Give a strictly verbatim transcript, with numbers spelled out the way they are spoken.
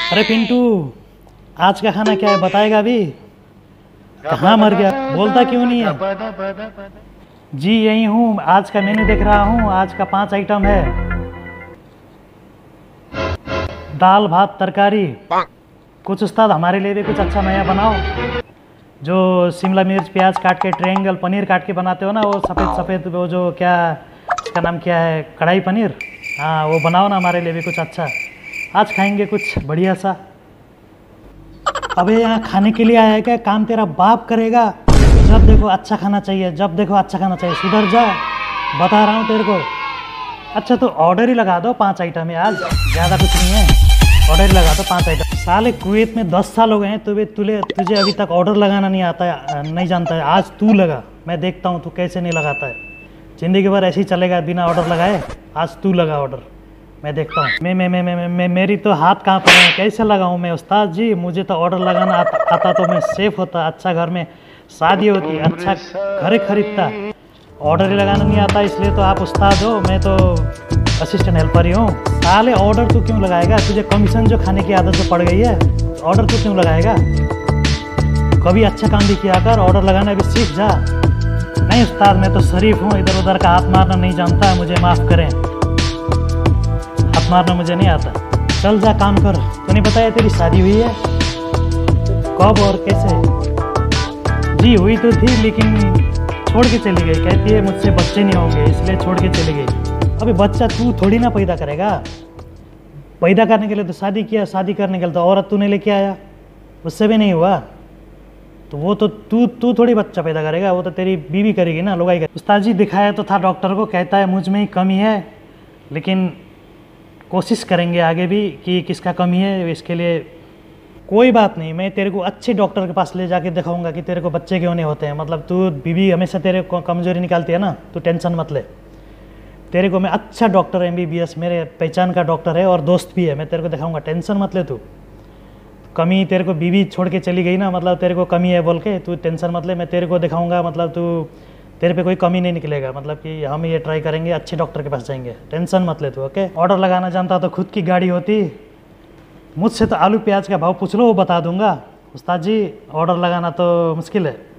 अरे पिंटू, आज का खाना क्या है बताएगा अभी? कहाँ मर गया, बोलता क्यों नहीं है? जी यही हूँ, आज का मेन्यू देख रहा हूँ। आज का पांच आइटम है, दाल भात तरकारी। कुछ उस्ताद हमारे लिए भी कुछ अच्छा नया बनाओ। जो शिमला मिर्च प्याज काट के ट्रायंगल पनीर काट के बनाते हो ना, वो सफ़ेद सफ़ेद, वो जो क्या इसका नाम क्या है, कढ़ाई पनीर। हाँ वो बनाओ ना हमारे लिए भी कुछ अच्छा। आज खाएंगे कुछ बढ़िया सा। अबे यहाँ खाने के लिए आया है क्या? काम तेरा बाप करेगा। जब देखो अच्छा खाना चाहिए, जब देखो अच्छा खाना चाहिए, सुधर जा, बता रहा हूँ तेरे को। अच्छा तो ऑर्डर ही लगा दो, पांच आइटम है आज, ज़्यादा कुछ नहीं है। ऑर्डर ही लगा दो पांच आइटम। साले कुवैत में दस साल हो गए हैं, तुझे तुझे तुझे अभी तक ऑर्डर लगाना नहीं आता है, नहीं जानता है। आज तू लगा, मैं देखता हूँ तू कैसे नहीं लगाता है। ज़िंदगी भर ऐसे ही चलेगा बिना ऑर्डर लगाए। आज तू लगा ऑर्डर, मैं देखता हूँ। मैं मैं मैं मैं मैं मेरी तो हाथ कहाँ पर है, कैसे लगाऊँ मैं? उस्ताद जी मुझे तो ऑर्डर लगाना आता, आता तो मैं सेफ होता, अच्छा घर में शादी होती, अच्छा घर खरीदता। ऑर्डर ही लगाना नहीं आता, इसलिए तो आप उस्ताद हो, मैं तो असिस्टेंट हेल्पर ही हूँ। साले ऑर्डर तू क्यों लगाएगा? तुझे कमीशन जो खाने की आदत जो पड़ गई है, ऑर्डर तू क्यों लगाएगा? कभी अच्छा काम भी किया कर, ऑर्डर लगाना भी सीख जा। नहीं उस्ताद मैं तो शरीफ हूँ, इधर उधर का हाथ मारना नहीं जानता, मुझे माफ़ करें। हाथ मारना मुझे नहीं आता। चल जा काम कर। तो नहीं बताया तेरी शादी हुई है? कब और कैसे? जी हुई तो थी, लेकिन छोड़ के चली गई। कहती है मुझसे बच्चे नहीं होंगे, इसलिए छोड़ के चली गई। अबे बच्चा तू थोड़ी ना पैदा करेगा। पैदा करने के लिए तो शादी किया, शादी करने के लिए तो औरत तूने लेके आया, उससे भी नहीं हुआ तो वो तो तू तू थोड़ी बच्चा पैदा करेगा, वो तो तेरी बीवी करेगी ना, लुगाई करेगी। उस्ताद जी दिखाया तो था डॉक्टर को, कहता है मुझ में ही कमी है, लेकिन कोशिश करेंगे आगे भी कि किसका कमी है। इसके लिए कोई बात नहीं, मैं तेरे को अच्छे डॉक्टर के पास ले जाके दिखाऊंगा कि तेरे को बच्चे क्यों नहीं होते हैं। मतलब तू बीवी हमेशा तेरे को कमजोरी निकालती है ना, तू टेंशन मत ले। तेरे को मैं अच्छा doctor M B B S मेरे पहचान का डॉक्टर है और दोस्त भी है, मैं तेरे को दिखाऊंगा, टेंशन मत ले तू। कमी तेरे को बीवी छोड़ के चली गई ना, मतलब तेरे को कमी है बोल के, तू टेंशन मत ले, मैं तेरे को दिखाऊंगा। मतलब तू तेरे पे कोई कमी नहीं निकलेगा, मतलब कि हम ये ट्राई करेंगे, अच्छे डॉक्टर के पास जाएंगे, टेंशन मत ले तू। ओके, ऑर्डर लगाना जानता तो खुद की गाड़ी होती। मुझसे तो आलू प्याज का भाव पूछ लो, वो बता दूंगा। उस्ताद जी ऑर्डर लगाना तो मुश्किल है।